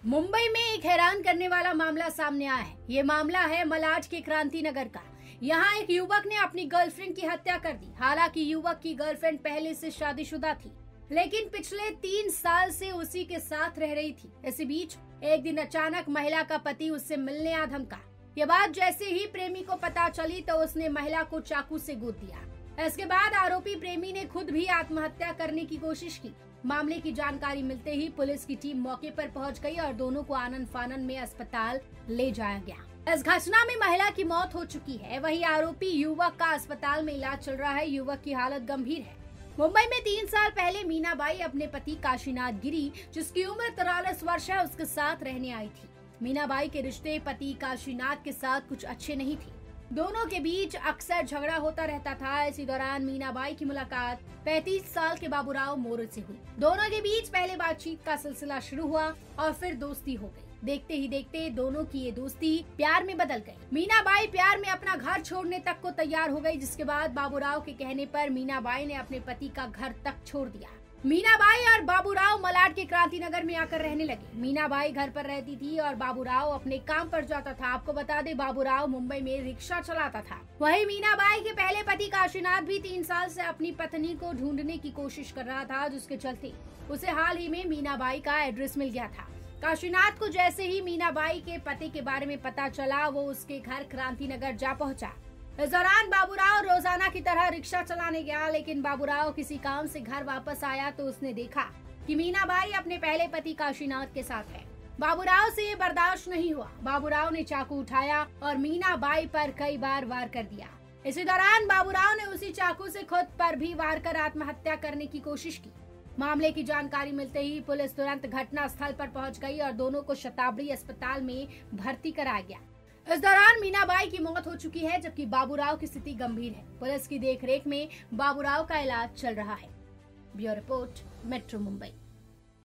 मुंबई में एक हैरान करने वाला मामला सामने आया है। ये मामला है मलाड के क्रांति नगर का। यहाँ एक युवक ने अपनी गर्लफ्रेंड की हत्या कर दी। हालांकि युवक की गर्लफ्रेंड पहले से शादीशुदा थी, लेकिन पिछले 3 साल से उसी के साथ रह रही थी। इसी बीच एक दिन अचानक महिला का पति उससे मिलने आ धमका। ये बात जैसे ही प्रेमी को पता चली तो उसने महिला को चाकू से गोद दिया। इसके बाद आरोपी प्रेमी ने खुद भी आत्महत्या करने की कोशिश की। मामले की जानकारी मिलते ही पुलिस की टीम मौके पर पहुंच गई और दोनों को आनन फानन में अस्पताल ले जाया गया। इस घटना में महिला की मौत हो चुकी है, वहीं आरोपी युवक का अस्पताल में इलाज चल रहा है। युवक की हालत गंभीर है। मुंबई में 3 साल पहले मीनाबाई अपने पति काशीनाथ गिरी, जिसकी उम्र 43 वर्ष है, उसके साथ रहने आई थी। मीनाबाई के रिश्ते पति काशीनाथ के साथ कुछ अच्छे नहीं थे। दोनों के बीच अक्सर झगड़ा होता रहता था। इसी दौरान मीनाबाई की मुलाकात 35 साल के बाबूराव मोरे से हुई। दोनों के बीच पहले बातचीत का सिलसिला शुरू हुआ और फिर दोस्ती हो गई। देखते ही देखते दोनों की ये दोस्ती प्यार में बदल गई। मीनाबाई प्यार में अपना घर छोड़ने तक को तैयार हो गई, जिसके बाद बाबूराव के कहने पर मीनाबाई ने अपने पति का घर तक छोड़ दिया। मीनाबाई और बाबूराव मलाड के क्रांति नगर में आकर रहने लगे। मीनाबाई घर पर रहती थी और बाबूराव अपने काम पर जाता था। आपको बता दें, बाबूराव मुंबई में रिक्शा चलाता था। वहीं मीनाबाई के पहले पति काशीनाथ भी 3 साल से अपनी पत्नी को ढूंढने की कोशिश कर रहा था, जिसके चलते उसे हाल ही में मीनाबाई का एड्रेस मिल गया था। काशीनाथ को जैसे ही मीनाबाई के पति के बारे में पता चला, वो उसके घर क्रांति नगर जा पहुंचा। इस दौरान बाबूराव रोजाना की तरह रिक्शा चलाने गया, लेकिन बाबूराव किसी काम से घर वापस आया तो उसने देखा कि मीनाबाई अपने पहले पति काशीनाथ के साथ है। बाबूराव से ये बर्दाश्त नहीं हुआ। बाबूराव ने चाकू उठाया और मीनाबाई पर कई बार वार कर दिया। इसी दौरान बाबूराव ने उसी चाकू से खुद पर भी वार कर आत्महत्या करने की कोशिश की। मामले की जानकारी मिलते ही पुलिस तुरंत घटना स्थल पर पहुंच गई और दोनों को शताब्दी अस्पताल में भर्ती कराया गया। इस दौरान मीनाबाई की मौत हो चुकी है, जबकि बाबूराव की स्थिति गंभीर है। पुलिस की देखरेख में बाबूराव का इलाज चल रहा है। Bureau report, metro Mumbai.